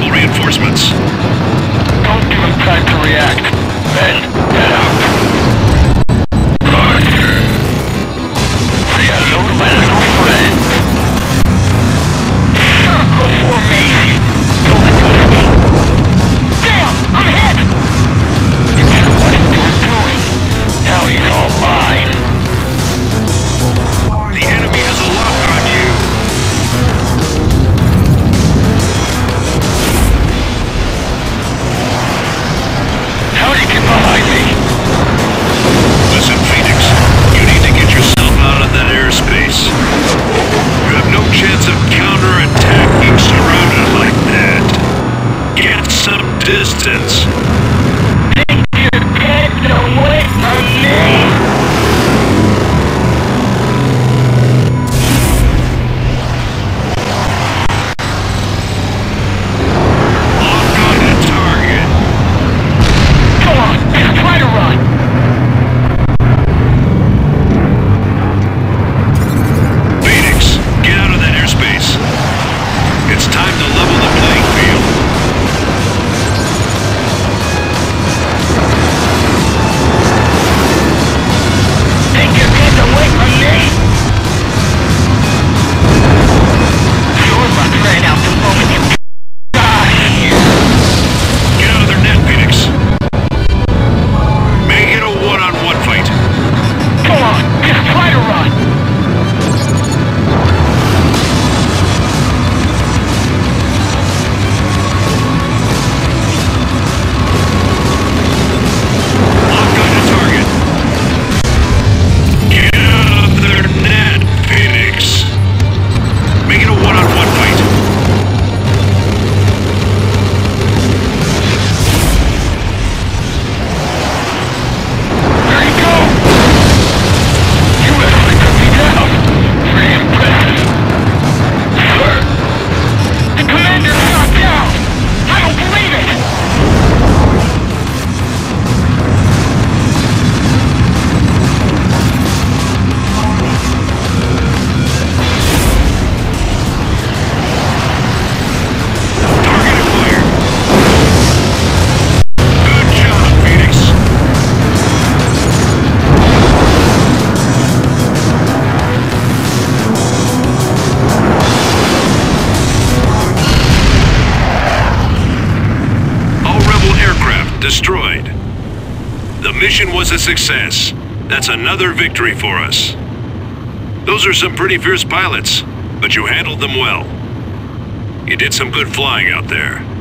rebel reinforcements. Don't give them time to react. Then, head out. Roger. Say hello to my little friend. Circle formation. Don't let them escape. Damn! I'm hit! You should what you're doing. Now he's all mine. The enemy has a lock on you. How'd he get behind me? Listen, Phoenix, you need to get yourself out of that airspace. You have no chance of counterattack being surrounded like that. Get some distance. Take your head away from me! Lock on the target. Come on, just try to run! Phoenix, get out of that airspace. It's time to level the playing field. Take your head away from me! Your luck ran out the moment you got here. Get out of their net, Phoenix. Make it a one-on-one fight. Come on, just try to run! Lock on the target. Get out of their net, Phoenix. Make it a one-on-one fight. There you go! You actually took me down! Pretty impressive! Sir! The commander shot down! I don't believe it! Target acquired. Good job, Phoenix. All rebel aircraft destroyed. The mission was a success. That's another victory for us. Those are some pretty fierce pilots, but you handled them well. You did some good flying out there.